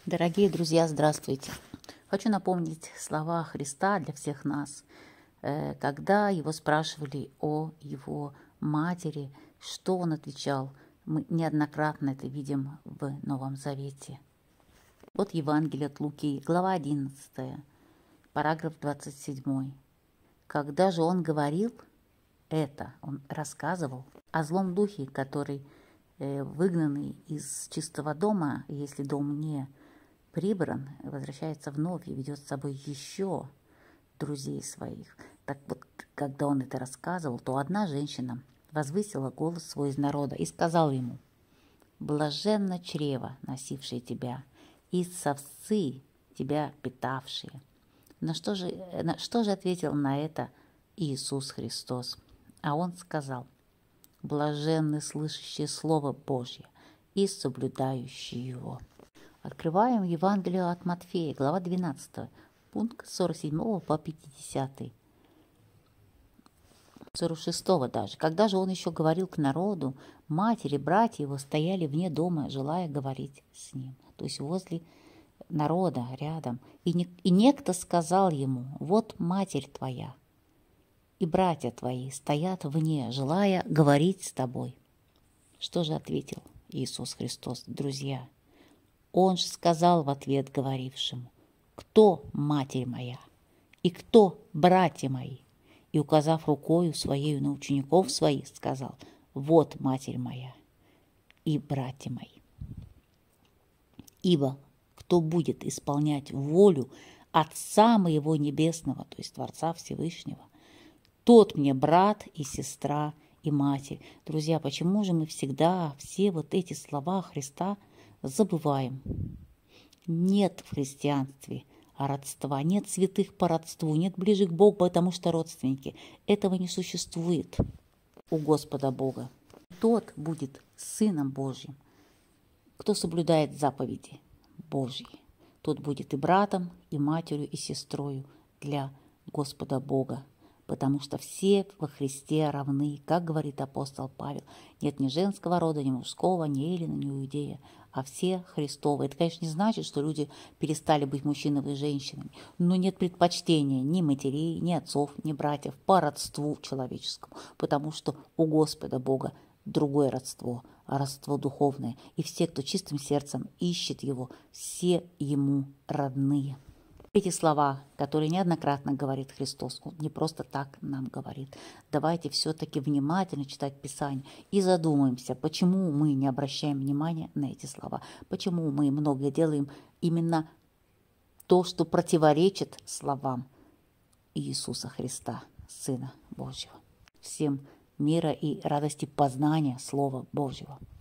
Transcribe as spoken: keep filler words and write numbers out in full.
Дорогие друзья, здравствуйте! Хочу напомнить слова Христа для всех нас, когда его спрашивали о его матери, что он отвечал. Мы неоднократно это видим в Новом Завете. Вот Евангелие от Луки, глава одиннадцатая, параграф двадцать семь. Когда же он говорил это, он рассказывал о злом духе, который выгнанный из чистого дома, если дом не прибран, возвращается вновь и ведет с собой еще друзей своих. Так вот, когда он это рассказывал, то одна женщина возвысила голос свой из народа и сказала ему: «Блаженно чрево, носившее тебя, и совцы тебя питавшие». На что же, на что же ответил на это Иисус Христос? А он сказал: «Блаженны слышащие Слово Божье и соблюдающие его». Открываем Евангелие от Матфея, глава двенадцатая, пункт с сорок седьмого по пятидесятый. сорок шестого даже. Когда же он еще говорил к народу, матери, братья его стояли вне дома, желая говорить с ним. То есть возле народа, рядом. И, не, и некто сказал ему: «Вот матерь твоя и братья твои стоят вне, желая говорить с тобой». Что же ответил Иисус Христос, друзья? Он же сказал в ответ говорившему: «Кто матерь моя и кто братья мои?» И, указав рукою своею на учеников своих, сказал: «Вот матерь моя и братья мои. Ибо кто будет исполнять волю Отца моего Небесного, то есть Творца Всевышнего, тот мне брат и сестра и матерь». Друзья, почему же мы всегда все вот эти слова Христа забываем? Нет в христианстве родства, нет святых по родству, нет ближе к Богу, потому что родственники. Этого не существует у Господа Бога. Тот будет Сыном Божьим, кто соблюдает заповеди Божьи. Тот будет и братом, и матерью, и сестрою для Господа Бога. Потому что все во Христе равны, как говорит апостол Павел. Нет ни женского рода, ни мужского, ни эллина, ни иудея, а все Христовы. Это, конечно, не значит, что люди перестали быть мужчинами и женщинами, но нет предпочтения ни матерей, ни отцов, ни братьев по родству человеческому, потому что у Господа Бога другое родство, а родство духовное. И все, кто чистым сердцем ищет Его, все Ему родные. Эти слова, которые неоднократно говорит Христос, Он не просто так нам говорит. Давайте все-таки внимательно читать Писание и задумаемся, почему мы не обращаем внимания на эти слова, почему мы многое делаем именно то, что противоречит словам Иисуса Христа, Сына Божьего. Всем мира и радости познания Слова Божьего.